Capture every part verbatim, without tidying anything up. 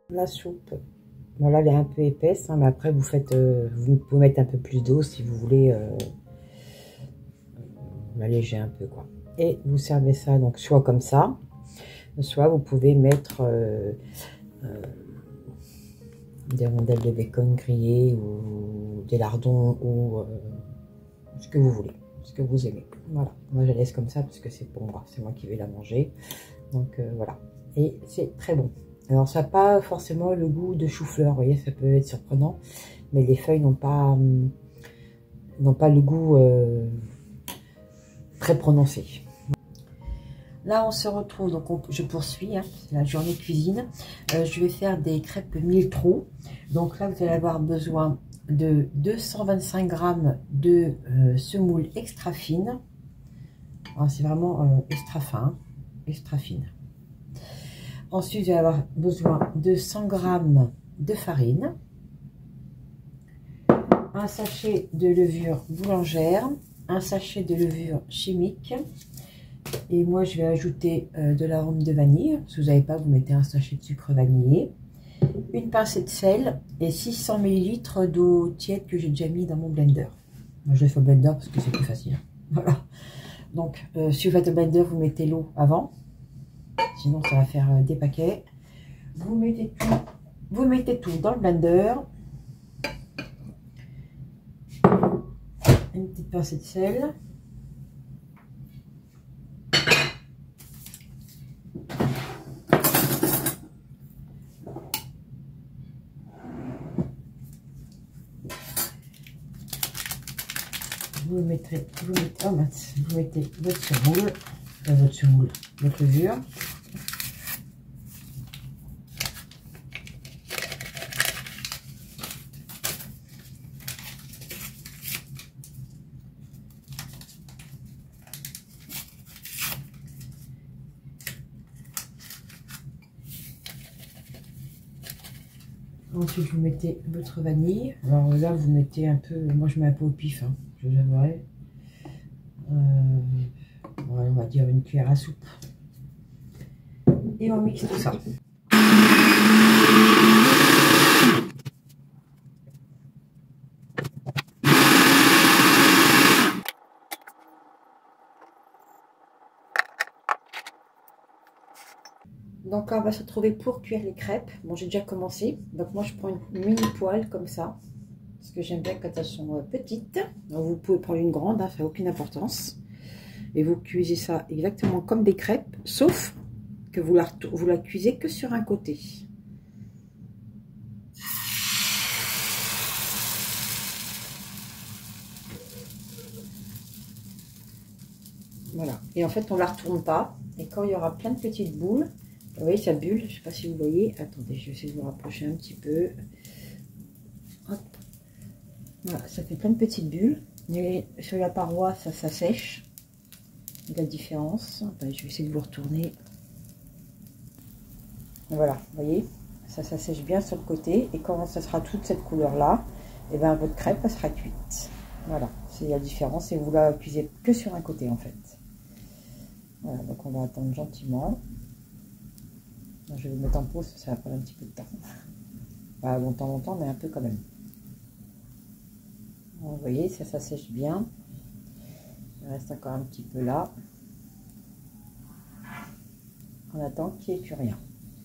La soupe, voilà, elle est un peu épaisse, hein, mais après vous faites, euh, vous pouvez mettre un peu plus d'eau si vous voulez euh, l'alléger un peu, quoi. Et vous servez ça donc soit comme ça, soit vous pouvez mettre euh, euh, des rondelles de bacon grillées ou des lardons ou euh, ce que vous voulez, ce que vous aimez. Voilà, moi je la laisse comme ça parce que c'est pour moi, c'est moi qui vais la manger. Donc euh, voilà, et c'est très bon. Alors ça n'a pas forcément le goût de chou-fleur, vous voyez, ça peut être surprenant, mais les feuilles n'ont pas, hum, n'ont pas le goût euh, très prononcé. Là, on se retrouve, donc on, je poursuis, hein, c'est la journée cuisine. Euh, je vais faire des crêpes mille trous. Donc là, vous allez avoir besoin de deux cent vingt-cinq grammes de euh, semoule extra fine. C'est vraiment euh, extra fin, extra fine. Ensuite, vous allez avoir besoin de cent grammes de farine, un sachet de levure boulangère, un sachet de levure chimique. Et moi, je vais ajouter euh, de l'arôme de vanille. Si vous n'avez pas, vous mettez un sachet de sucre vanillé, une pincée de sel et six cents millilitres d'eau tiède que j'ai déjà mis dans mon blender. Moi, je le fais au blender parce que c'est plus facile. Voilà. Donc, euh, si vous faites au blender, vous mettez l'eau avant. Sinon, ça va faire euh, des paquets. Vous mettez tout, vous mettez tout dans le blender. Une petite pincée de sel. Vous mettez, vous mettez, oh mince, vous mettez votre semoule, euh, votre semoule, votre levure. Ensuite, vous mettez votre vanille. Alors là, vous mettez un peu, moi je mets un peu au pif, hein, je vous avouerai. Euh, on va dire une cuillère à soupe. Et on mixe tout ça. Donc là, on va se retrouver pour cuire les crêpes. Bon, j'ai déjà commencé. Donc moi, je prends une mini poêle comme ça. Parce que j'aime bien quand elles sont petites. Donc vous pouvez prendre une grande, hein, ça n'a aucune importance. Et vous cuisez ça exactement comme des crêpes, sauf que vous la, vous la cuisez que sur un côté. Voilà. Et en fait, on ne la retourne pas. Et quand il y aura plein de petites boules, vous voyez, ça bulle. Je ne sais pas si vous voyez. Attendez, je vais essayer de vous rapprocher un petit peu. Hop. Voilà, ça fait plein de petites bulles. Et sur la paroi, ça, ça sèche. La différence. Enfin, je vais essayer de vous retourner. Voilà, vous voyez, ça, ça sèche bien sur le côté. Et quand ça sera toute cette couleur-là, et ben votre crêpe elle sera cuite. Voilà, c'est la différence. Et vous la cuisez que sur un côté en fait. Voilà, donc on va attendre gentiment. Je vais vous mettre en pause, ça va prendre un petit peu de temps. Pas longtemps, longtemps, mais un peu quand même. Vous voyez, ça, ça sèche bien. Il reste encore un petit peu là. On attend qu'il n'y ait plus rien.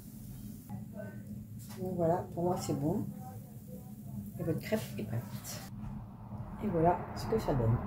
Donc voilà, pour moi c'est bon. Et votre crêpe est prête. Et voilà ce que ça donne.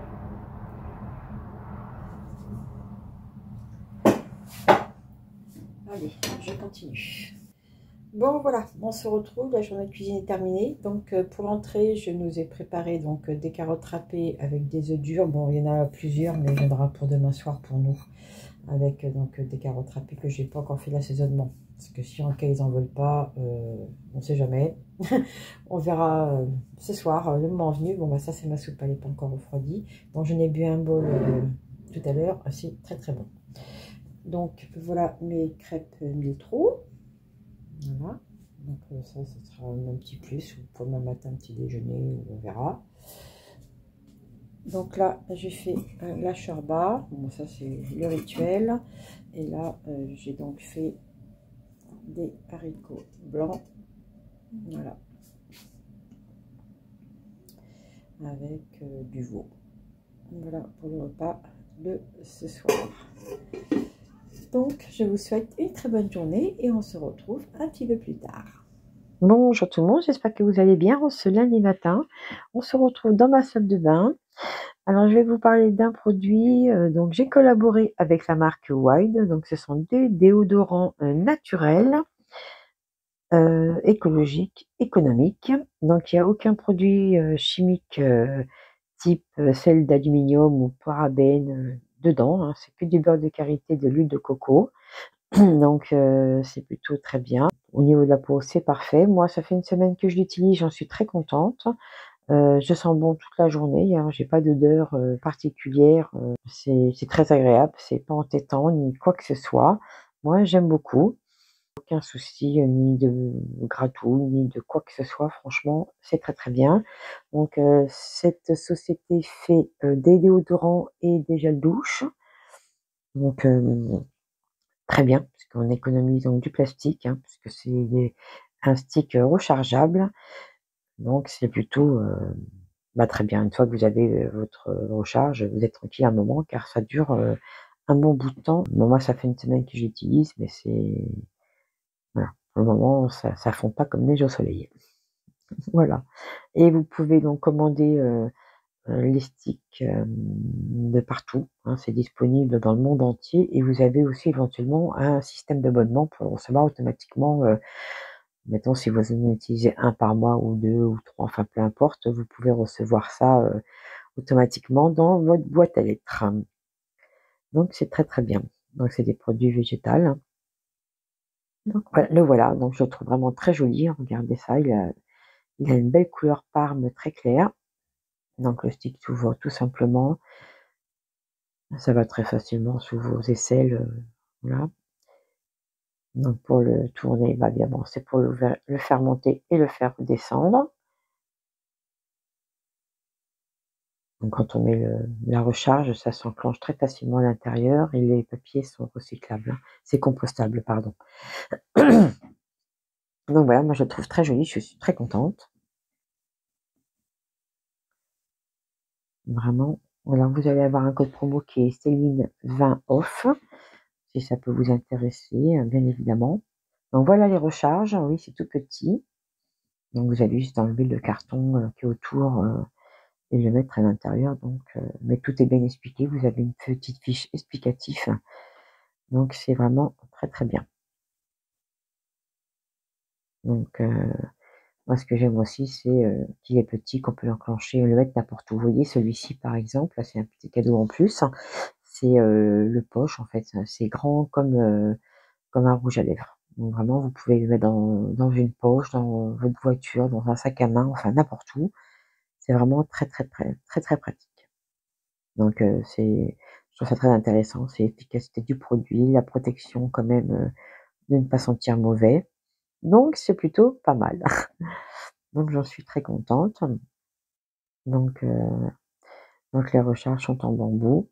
Allez, je continue. Bon voilà, on se retrouve, la journée de cuisine est terminée. Donc euh, pour l'entrée, je nous ai préparé donc des carottes râpées avec des œufs durs. Bon, il y en a plusieurs, mais il viendra pour demain soir pour nous. Avec euh, donc des carottes râpées que j'ai pas encore fait l'assaisonnement. Parce que si en cas ils en veulent pas, euh, on sait jamais. On verra euh, ce soir, euh, le moment venu. Bon bah ça c'est ma soupe, elle n'est pas encore refroidie. Donc je n'ai bu un bol euh, tout à l'heure, c'est très très bon. Donc voilà mes crêpes mille trous. Voilà, donc euh, ça, ça sera un petit plus, vous pouvez même mettre un petit déjeuner, on verra. Donc là, j'ai fait euh, la shorba, bon ça c'est le rituel, et là euh, j'ai donc fait des haricots blancs, voilà, avec euh, du veau. Voilà pour le repas de ce soir. Donc, je vous souhaite une très bonne journée et on se retrouve un petit peu plus tard. Bonjour tout le monde, j'espère que vous allez bien. Ce lundi matin, on se retrouve dans ma salle de bain. Alors, je vais vous parler d'un produit. Euh, donc, j'ai collaboré avec la marque Wild. Donc, ce sont des déodorants euh, naturels, euh, écologiques, économiques. Donc, il n'y a aucun produit euh, chimique euh, type euh, sel d'aluminium ou parabène euh, dedans. Hein. C'est que du beurre de karité, de l'huile de coco. Donc, euh, c'est plutôt très bien. Au niveau de la peau, c'est parfait. Moi, ça fait une semaine que je l'utilise, j'en suis très contente. Euh, je sens bon toute la journée, hein. J'ai pas d'odeur euh, particulière. Euh, c'est c'est très agréable, c'est pas entêtant ni quoi que ce soit. Moi, j'aime beaucoup. Aucun souci, euh, ni de gratouille, ni de quoi que ce soit. Franchement, c'est très très bien. Donc, euh, cette société fait euh, des déodorants et des gels douche. Donc, euh, très bien, puisqu'on économise donc du plastique, hein, puisque c'est des- un stick rechargeable. Donc, c'est plutôt euh, bah, très bien. Une fois que vous avez euh, votre recharge, vous êtes tranquille un moment, car ça dure euh, un bon bout de temps. Bon, moi, ça fait une semaine que j'utilise, mais c'est... Voilà. Pour le moment, ça ça fond pas comme neige au soleil. Voilà. Et vous pouvez donc commander euh, euh, les sticks euh, de partout. Hein. C'est disponible dans le monde entier. Et vous avez aussi éventuellement un système d'abonnement pour le recevoir automatiquement. Euh, mettons, si vous en utilisez un par mois ou deux ou trois, enfin peu importe, vous pouvez recevoir ça euh, automatiquement dans votre boîte à lettres. Donc c'est très très bien. Donc c'est des produits végétaux. Donc voilà, le voilà. Donc je le trouve vraiment très joli. Regardez ça, il a, il a une belle couleur parme très claire. Donc le stick s'ouvre tout simplement. Ça va très facilement sous vos aisselles. Euh, voilà. Donc pour le tourner, bah bien bon, c'est pour le, le faire monter et le faire descendre. Donc quand on met le, la recharge, ça s'enclenche très facilement à l'intérieur et les papiers sont recyclables. Hein. C'est compostable, pardon. Donc voilà, moi je le trouve très joli, je suis très contente. Vraiment. Alors vous allez avoir un code promo qui est Céline vingt off, si ça peut vous intéresser, bien évidemment. Donc voilà les recharges, oui c'est tout petit. Donc vous allez juste enlever le carton euh, qui est autour euh, et le mettre à l'intérieur. Donc, euh, mais tout est bien expliqué, vous avez une petite fiche explicative. Donc c'est vraiment très très bien. Donc euh, moi ce que j'aime aussi c'est euh, qu'il est petit, qu'on peut l'enclencher, le mettre n'importe où. Vous voyez celui-ci par exemple, là c'est un petit cadeau en plus. C'est euh, le poche en fait, c'est grand comme euh, comme un rouge à lèvres. Donc vraiment vous pouvez le mettre dans, dans une poche, dans votre voiture, dans un sac à main, enfin n'importe où. C'est vraiment très très très très très pratique. Donc euh, c'est, je trouve ça très intéressant, c'est l'efficacité du produit, la protection quand même euh, de ne pas sentir mauvais. Donc c'est plutôt pas mal. Donc j'en suis très contente. Donc, euh, donc les recharges sont en bambou.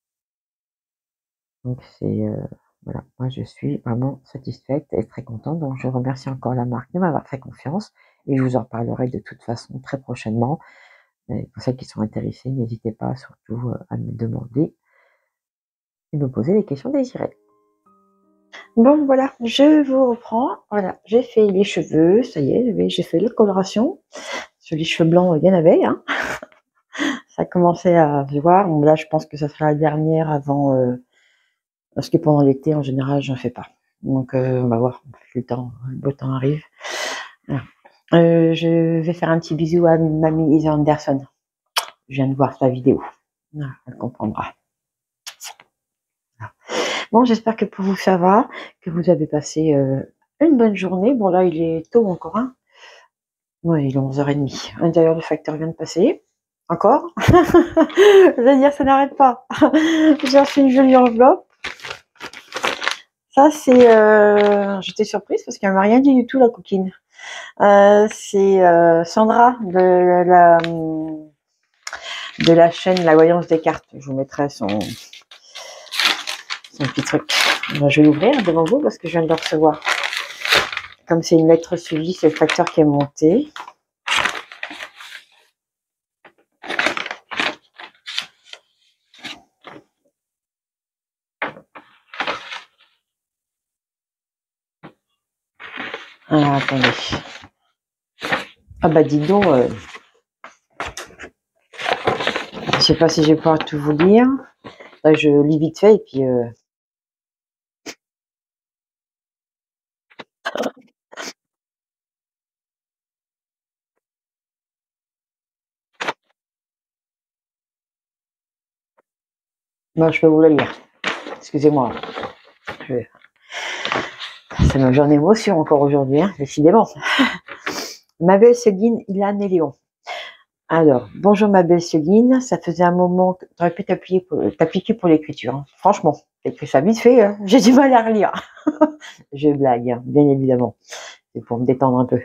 Donc c'est euh, voilà, moi je suis vraiment satisfaite et très contente. Donc je remercie encore la marque de m'avoir fait confiance et je vous en reparlerai de toute façon très prochainement. Et pour celles qui sont intéressées, n'hésitez pas surtout euh, à me demander et me poser les questions désirées. Bon voilà, je vous reprends. Voilà, j'ai fait les cheveux, ça y est, j'ai fait la coloration. Sur les cheveux blancs, il y en avait, hein. Ça a commencé à se voir. Bon, là, je pense que ça sera la dernière avant, euh, parce que pendant l'été, en général, j'en fais pas. Donc, euh, on va voir. Le temps, le beau temps arrive. Voilà. Euh, je vais faire un petit bisou à mamie Isa Anderson. Je viens de voir sa vidéo. Voilà, elle comprendra. Voilà. Bon, j'espère que pour vous ça va, que vous avez passé euh, une bonne journée. Bon, là, il est tôt encore, hein. Ouais, il est onze heures trente. D'ailleurs, le facteur vient de passer. Encore. Je veux dire, ça n'arrête pas. J'ai reçu une jolie enveloppe. Ça, c'est... Euh... J'étais surprise parce qu'elle m'a rien dit du tout, la coquine. Euh, c'est euh, Sandra de la, de la chaîne La Voyance des Cartes. Je vous mettrai son, son petit truc. Ben, je vais l'ouvrir devant vous parce que je viens de le recevoir. Comme c'est une lettre suivie, c'est le facteur qui est monté. Ah, attendez. Ah bah dis donc, euh, je sais pas si je vais pouvoir tout vous lire. Là, je lis vite fait et puis... Euh... Bon, je peux vous le lire. Excusez-moi. Je... Ça me genre d'émotion encore aujourd'hui, hein, décidément. Ma belle Céline, Ilan et Léon. Alors, bonjour ma belle Céline, ça faisait un moment que tu aurais pu t'appliquer pour, pour l'écriture. Hein. Franchement, t'écris ça vite fait, hein. J'ai du mal à relire. Je blague, hein, bien évidemment. C'est pour me détendre un peu.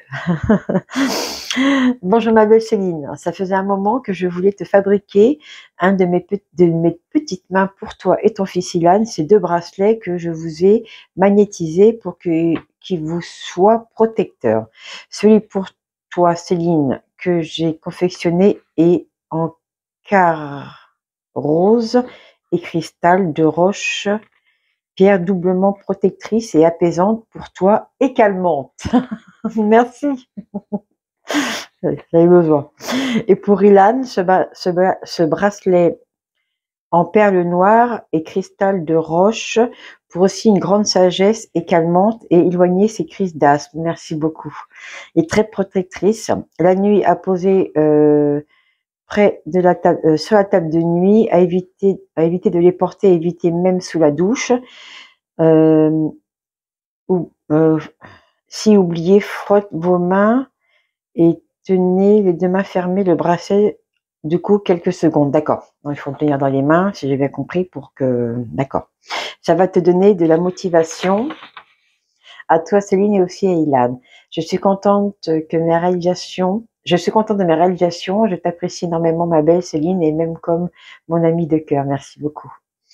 Bonjour ma belle Céline, ça faisait un moment que je voulais te fabriquer un de mes, de mes petites mains pour toi et ton fils Ilan, ces deux bracelets que je vous ai magnétisés pour que qu'ils vous soient protecteurs. Celui pour toi Céline que j'ai confectionné est en quart rose et cristal de roche, pierre doublement protectrice et apaisante pour toi et calmante. Merci. J'avais besoin. Et pour Ilan, ce, ce, ce bracelet en perles noires et cristal de roche pour aussi une grande sagesse et calmante et éloigner ses crises d'asthme. Merci beaucoup. Et très protectrice. La nuit à poser euh, près de la table, euh, sur la table de nuit, à éviter, à éviter de les porter, à éviter même sous la douche. Euh, ou, euh, si oublié, frotte vos mains et tenez les deux mains fermées, le bracelet, du coup, quelques secondes. D'accord. Il faut le tenir dans les mains, si j'ai bien compris, pour que... D'accord. Ça va te donner de la motivation à toi, Céline, et aussi à Ilan. Je suis contente que mes réalisations... Je suis contente de mes réalisations. Je t'apprécie énormément, ma belle Céline, et même comme mon amie de cœur. Merci beaucoup.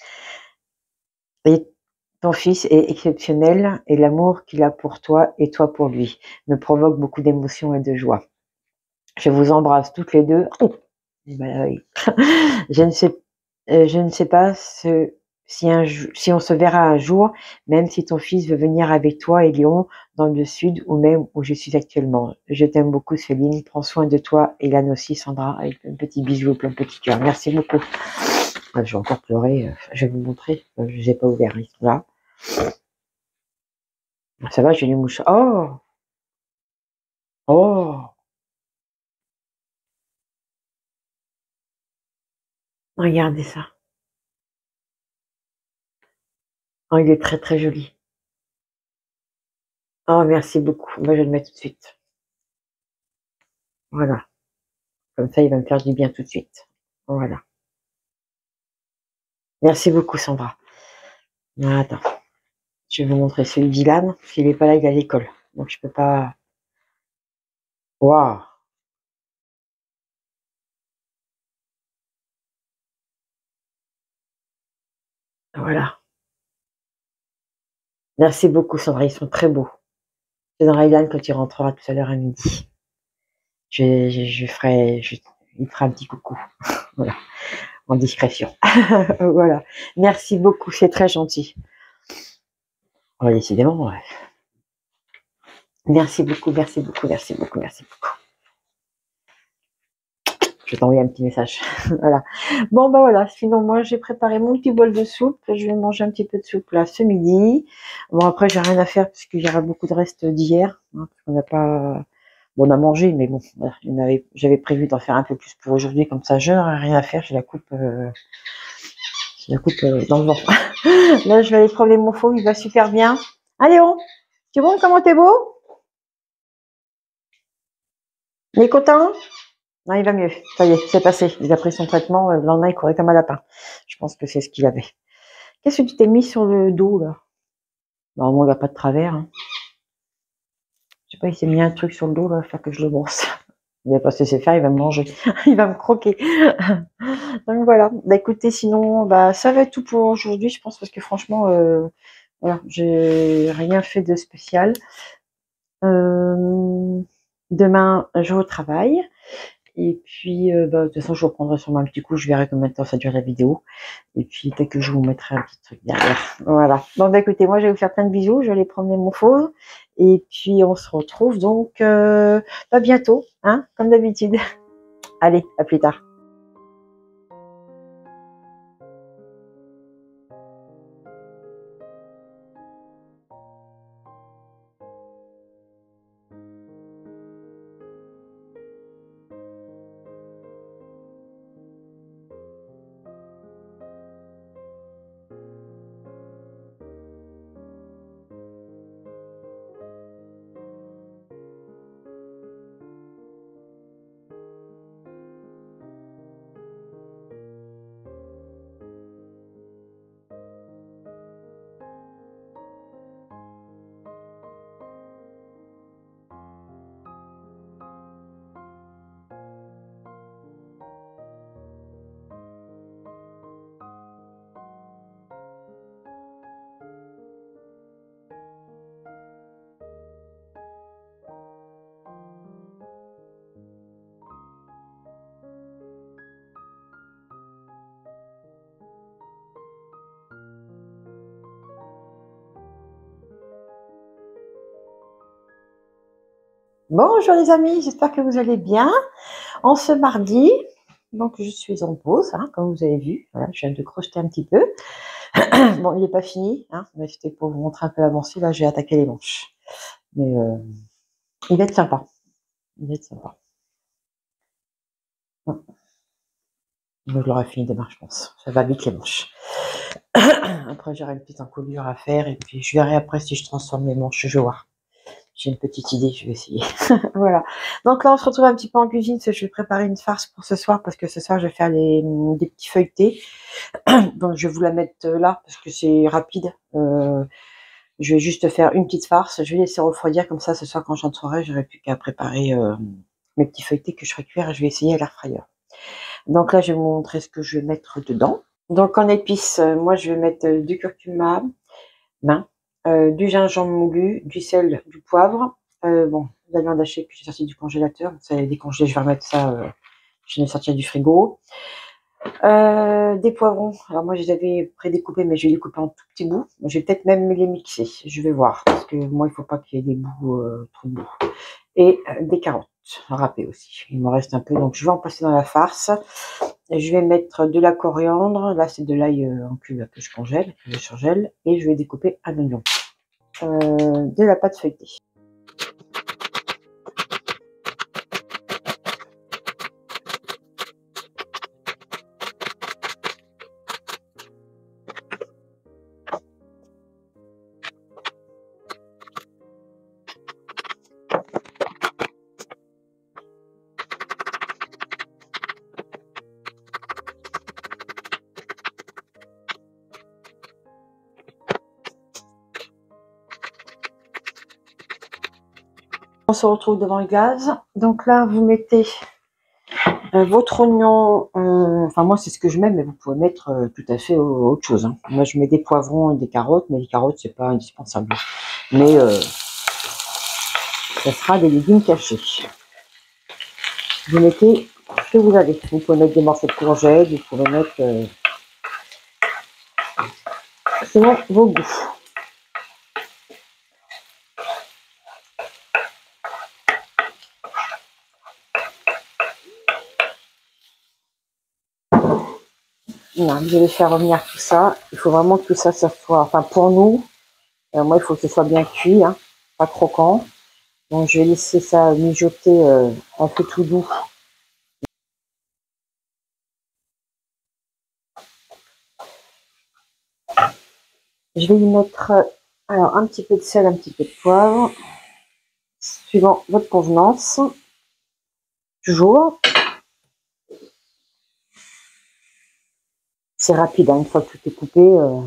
Et ton fils est exceptionnel, et l'amour qu'il a pour toi et toi pour lui me provoque beaucoup d'émotions et de joie. Je vous embrasse toutes les deux. Oh, ben oui. je ne sais, euh, je ne sais pas ce, si, un, si on se verra un jour, même si ton fils veut venir avec toi et Léon dans le sud ou même où je suis actuellement. Je t'aime beaucoup, Céline. Prends soin de toi et Lan aussi, Sandra, avec un petit bisou, plein de petits cœurs. Merci beaucoup. Je vais encore pleurer. Je vais vous montrer. Je n'ai pas ouvert là. Ça va, j'ai les mouches. Oh, oh. Regardez ça. Oh, il est très très joli. Oh, merci beaucoup. Moi, je vais le mettre tout de suite. Voilà. Comme ça, il va me faire du bien tout de suite. Voilà. Merci beaucoup, Sandra. Attends. Je vais vous montrer celui d'Ilan. S'il n'est pas là, il est à l'école. Donc, je peux pas... Waouh. Voilà. Merci beaucoup, Sandra. Ils sont très beaux. C'est dans Ilan quand il rentrera tout à l'heure à midi. Je, je, je ferai... Je, il fera un petit coucou. Voilà. En discrétion. Voilà. Merci beaucoup. C'est très gentil. Oh, décidément, ouais. Merci beaucoup, merci beaucoup, merci beaucoup, merci beaucoup. Je vais t'envoyer un petit message. Voilà. Bon, bah voilà. Sinon, moi, j'ai préparé mon petit bol de soupe. Je vais manger un petit peu de soupe là ce midi. Bon, après, j'ai rien à faire parce qu'il y aura beaucoup de restes d'hier. Hein, parce qu'on n'a pas... Bon, on a mangé, mais bon, voilà, j'avais prévu d'en faire un peu plus pour aujourd'hui. Comme ça, je n'aurai rien à faire. J'ai la coupe, euh... j'ai la coupe euh, dans le vent. Là, je vais aller promener mon faux. Il va super bien. Allez, on. Tu vois comment t'es beau? Il est content? Non, il va mieux. Ça y est, c'est passé. Il a pris son traitement. Le lendemain, il courait comme un lapin. Je pense que c'est ce qu'il avait. Qu'est-ce que tu t'es mis sur le dos, là? Normalement, il n'y a pas de travers. Hein. Je sais pas, il s'est mis un truc sur le dos, là, il va faire que je le brosse. Il va pas se laisser faire, il va me manger. Il va me croquer. Donc voilà. Bah écoutez, sinon, bah ça va être tout pour aujourd'hui, je pense, parce que franchement, euh, voilà, j'ai rien fait de spécial. Euh, demain, je retravaille. Et puis, euh, bah, de toute façon, je reprendrai sûrement un petit coup. Je verrai combien de temps ça dure la vidéo. Et puis, peut-être que je vous mettrai un petit truc derrière. Voilà. Bon, bah, écoutez, moi, je vais vous faire plein de bisous. Je vais aller promener mon fauve. Et puis, on se retrouve donc euh, bah, bientôt, hein, comme d'habitude. Allez, à plus tard. Bonjour les amis, j'espère que vous allez bien. En ce mardi, donc je suis en pause, hein, comme vous avez vu. Voilà, je viens de crocheter un petit peu. Bon, il n'est pas fini, hein, mais c'était pour vous montrer un peu l'avancée. Là, j'ai attaqué les manches. Mais euh, il va être sympa. Il va être sympa. Ouais. Je l'aurai fini demain, je pense. Ça va vite les manches. Après, j'aurai une petite encolure à faire et puis je verrai après si je transforme les manches. Je vais voir. J'ai une petite idée, je vais essayer. Voilà. Donc là, on se retrouve un petit peu en cuisine. Je vais préparer une farce pour ce soir parce que ce soir, je vais faire les, des petits feuilletés. Donc, je vais vous la mettre là parce que c'est rapide. Euh, je vais juste faire une petite farce. Je vais laisser refroidir comme ça. Ce soir, quand j'entrerai, j'aurai plus qu'à préparer euh, mes petits feuilletés que je ferai cuire et je vais essayer à l'air frayeur. Donc là, je vais vous montrer ce que je vais mettre dedans. Donc en épices, moi, je vais mettre du curcuma, main, euh, du gingembre moulu, du sel, du poivre. Euh, bon, de la viande hachée que j'ai sorti du congélateur. Ça a décongelé, je vais remettre ça. Euh, je vais sortir du frigo. Euh, des poivrons. Alors moi, je les avais prédécoupés, mais je vais les couper en tout petits bouts. Je vais peut-être même les mixer. Je vais voir parce que moi, il faut pas qu'il y ait des bouts euh, trop bouts. Et euh, des carottes râpées aussi. Il me reste un peu, donc je vais en passer dans la farce. Et je vais mettre de la coriandre. Là, c'est de l'ail euh, en cube que je congèle, que je surgèle, et je vais découper un oignon. Euh, de la pâte feuilletée. On se retrouve devant le gaz. Donc là, vous mettez euh, votre oignon. Euh, enfin, moi, c'est ce que je mets, mais vous pouvez mettre euh, tout à fait autre chose. Hein. Moi, je mets des poivrons et des carottes, mais les carottes, c'est pas indispensable. Mais euh, ça sera des légumes cachés. Vous mettez ce que vous avez. Vous pouvez mettre des morceaux de courgettes, vous pouvez mettre euh, selon vos goûts. Non, je vais faire revenir tout ça. Il faut vraiment que tout ça, ça soit, enfin pour nous, euh, moi il faut que ce soit bien cuit, hein, pas croquant. Donc je vais laisser ça mijoter euh, un peu tout doux. Je vais y mettre euh, alors un petit peu de sel, un petit peu de poivre, suivant votre convenance. Toujours. C'est rapide, hein, une fois que tout est coupé. Euh...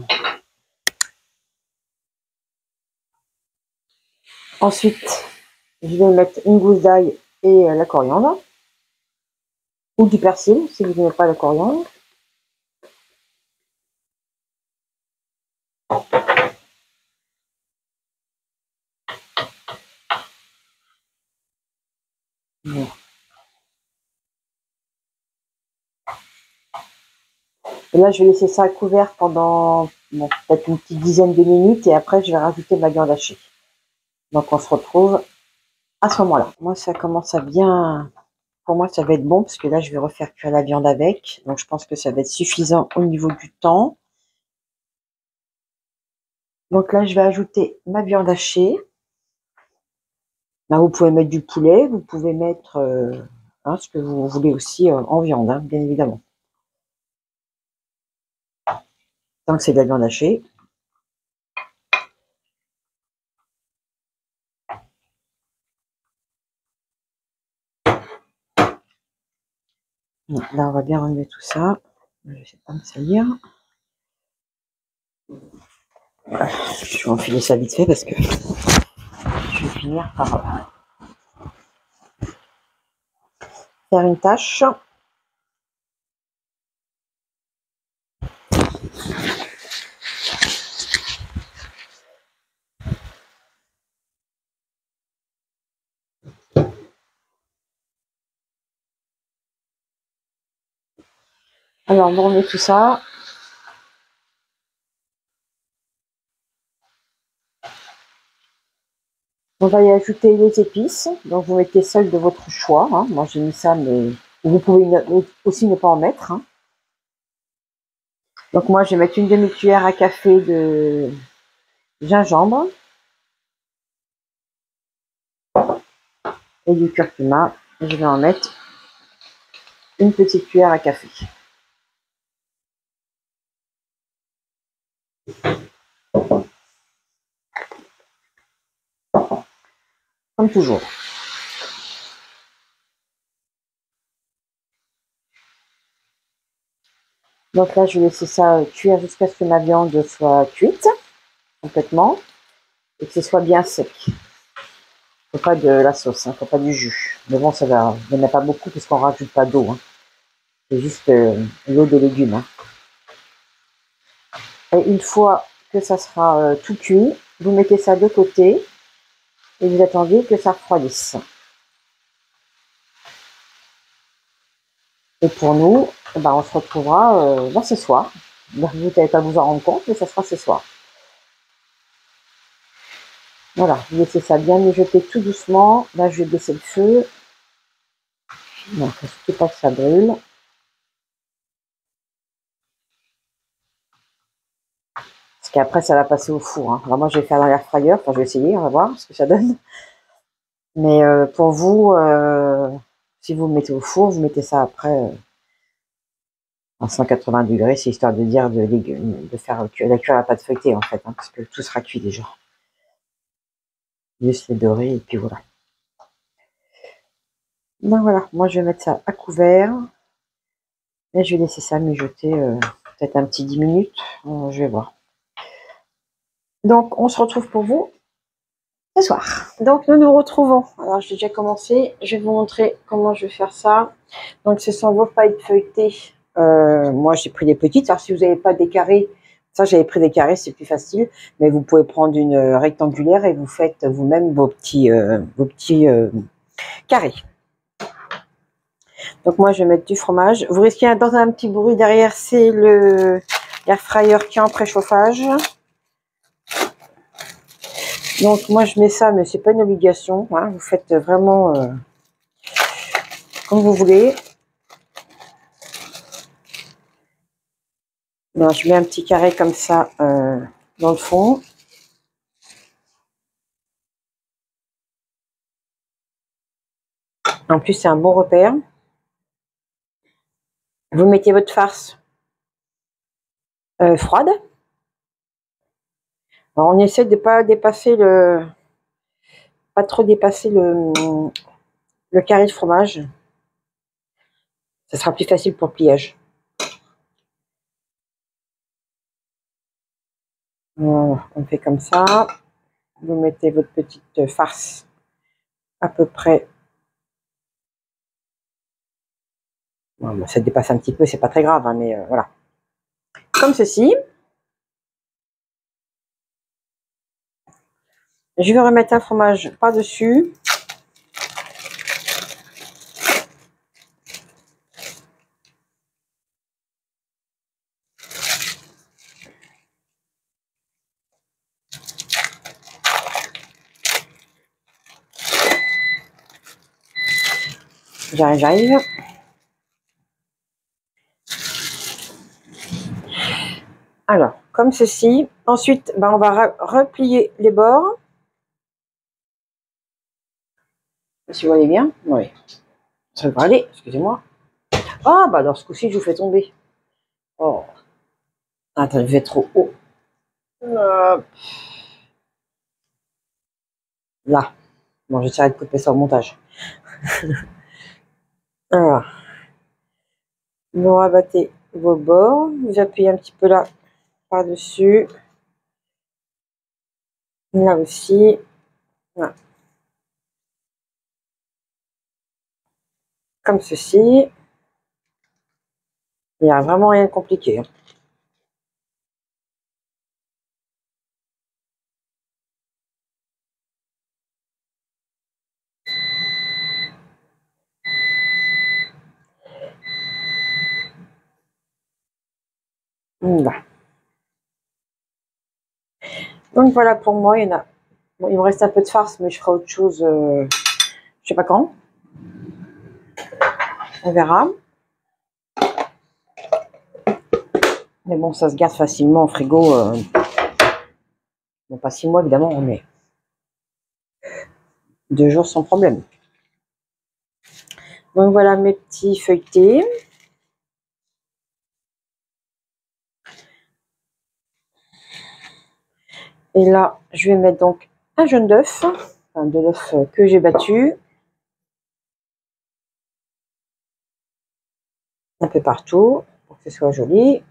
Ensuite, je vais mettre une gousse d'ail et euh, la coriandre. Ou du persil, si vous n'aimez pas la coriandre. Bon. Et là, je vais laisser ça à couvert pendant bon, peut-être une petite dizaine de minutes et après, je vais rajouter ma viande hachée. Donc, on se retrouve à ce moment-là. Moi, ça commence à bien... Pour moi, ça va être bon parce que là, je vais refaire cuire la viande avec. Donc, je pense que ça va être suffisant au niveau du temps. Donc là, je vais ajouter ma viande hachée. Là, vous pouvez mettre du poulet, vous pouvez mettre euh, hein, ce que vous voulez aussi euh, en viande, hein, bien évidemment. Tant que c'est de la viande hachée. Là, on va bien remuer tout ça. Je ne sais pas me salir. Je vais enfiler ça vite fait parce que je vais finir par faire une tâche. Alors, on remet tout ça. On va y ajouter les épices. Donc, vous mettez celles de votre choix. Hein. Moi, j'ai mis ça, mais vous pouvez aussi ne pas en mettre. Hein. Donc, moi, je vais mettre une demi-cuillère à café de gingembre et du curcuma. Je vais en mettre une petite cuillère à café. Comme toujours. Donc là, je vais laisser ça cuire jusqu'à ce que ma viande soit cuite complètement et que ce soit bien sec. Il ne faut pas de la sauce, il hein, ne faut pas du jus. Mais bon, ça va. Il n'y en a pas beaucoup parce qu'on ne rajoute pas d'eau. Hein. C'est juste euh, l'eau des légumes. Hein. Et une fois que ça sera euh, tout cuit, vous mettez ça de côté et vous attendez que ça refroidisse. Et pour nous, ben, on se retrouvera euh, ben, ce soir. Donc, vous n'allez pas vous en rendre compte, mais ça sera ce soir. Voilà, vous laissez ça bien mijoter tout doucement. Là, je vais baisser le feu. Non, il ne faut surtout pas que ça brûle. Parce qu'après, ça va passer au four. Hein. Alors moi, je vais faire dans l'air fryer. Enfin, je vais essayer, on va voir ce que ça donne. Mais euh, pour vous, euh, si vous le mettez au four, vous mettez ça après euh, à cent quatre-vingts degrés. C'est histoire de dire de, de faire la cuire la pâte feuilletée, en fait. Hein, parce que tout sera cuit déjà. Juste les dorés, et puis voilà. Ben voilà, moi, je vais mettre ça à couvert. Et je vais laisser ça mijoter euh, peut-être un petit dix minutes. Euh, je vais voir. Donc, on se retrouve pour vous ce soir. Donc, nous nous retrouvons. Alors, j'ai déjà commencé. Je vais vous montrer comment je vais faire ça. Donc, ce sont vos pailles feuilletées. Euh, moi, j'ai pris des petites. Alors, si vous n'avez pas des carrés, ça, j'avais pris des carrés, c'est plus facile. Mais vous pouvez prendre une rectangulaire et vous faites vous-même vos petits, euh, vos petits euh, carrés. Donc, moi, je vais mettre du fromage. Vous risquez d'entendre un petit bruit derrière. C'est le l'air fryer qui est en préchauffage. Donc moi je mets ça, mais c'est pas une obligation. Hein. Vous faites vraiment euh, comme vous voulez. Non, je mets un petit carré comme ça euh, dans le fond. En plus c'est un bon repère. Vous mettez votre farce euh, froide. Alors on essaie de pas dépasser le, pas trop dépasser le, le carré de fromage. Ça sera plus facile pour le pliage. Voilà, on fait comme ça. Vous mettez votre petite farce à peu près. Bon, ça dépasse un petit peu, c'est pas très grave, hein, mais euh, voilà. Comme ceci. Je vais remettre un fromage par-dessus. J'arrive, j'arrive. Alors, comme ceci. Ensuite, ben, on va replier les bords. Si vous voyez bien. Oui. Ça devrait aller, excusez-moi. Ah, bah alors ce coup-ci, je vous fais tomber. Oh. Attends, je vais trop haut. Hop. Là. Bon, j'essaierai de couper ça au montage. Alors. Vous rabattez vos bords. Vous appuyez un petit peu là, par-dessus. Là aussi. Voilà. Comme ceci. Il n'y a vraiment rien de compliqué. Là. Donc voilà pour moi, il y en a. Bon, il me reste un peu de farce, mais je ferai autre chose. Euh, je sais pas quand. On verra. Mais bon, ça se garde facilement au frigo. Euh... Bon, pas six mois évidemment, mais deux jours sans problème. Donc voilà mes petits feuilletés. Et là, je vais mettre donc un jaune d'œuf, enfin de l'œuf que j'ai battu. Un peu partout, pour que ce soit joli.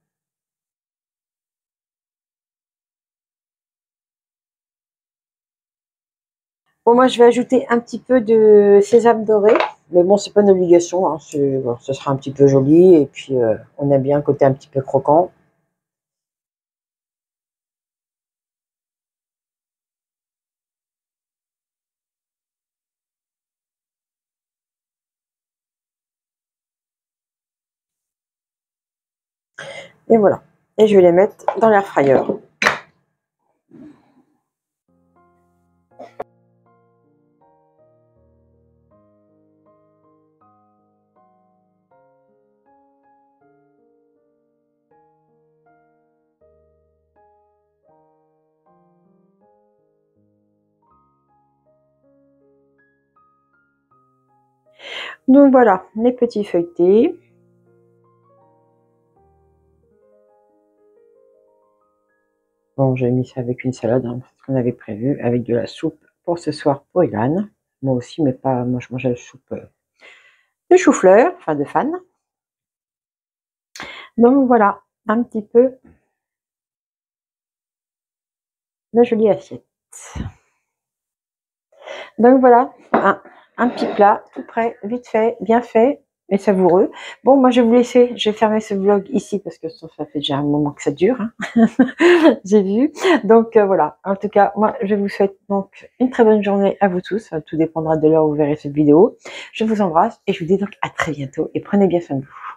Bon, moi, je vais ajouter un petit peu de sésame doré. Mais bon, c'est pas une obligation. Hein, bon, ce sera un petit peu joli. Et puis, euh, on aime bien un côté un petit peu croquant. Et voilà. Et je vais les mettre dans l'air fryer. Donc voilà, les petits feuilletés. Bon, j'ai mis ça avec une salade, hein, c'est ce qu'on avait prévu, avec de la soupe pour ce soir pour Ilan. Moi aussi, mais pas. Moi, je mangeais la soupe euh, de chou-fleur, enfin de fan. Donc voilà, un petit peu de jolie assiette. Donc voilà, un, un petit plat tout prêt, vite fait, bien fait et savoureux. Bon, moi je vais vous laisser, je vais fermer ce vlog ici parce que ça fait déjà un moment que ça dure. Hein. J'ai vu. Donc euh, voilà, en tout cas, moi je vous souhaite donc une très bonne journée à vous tous. Tout dépendra de l'heure où vous verrez cette vidéo. Je vous embrasse et je vous dis donc à très bientôt et prenez bien soin de vous.